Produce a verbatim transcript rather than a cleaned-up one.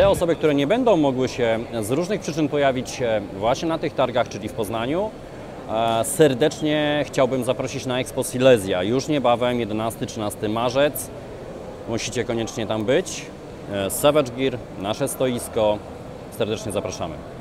te osoby, które nie będą mogły się z różnych przyczyn pojawić właśnie na tych targach, czyli w Poznaniu, serdecznie chciałbym zaprosić na Expo Silesia. Już niebawem, jedenasty trzynasty marzec. Musicie koniecznie tam być. Savage Gear, nasze stoisko. Serdecznie zapraszamy.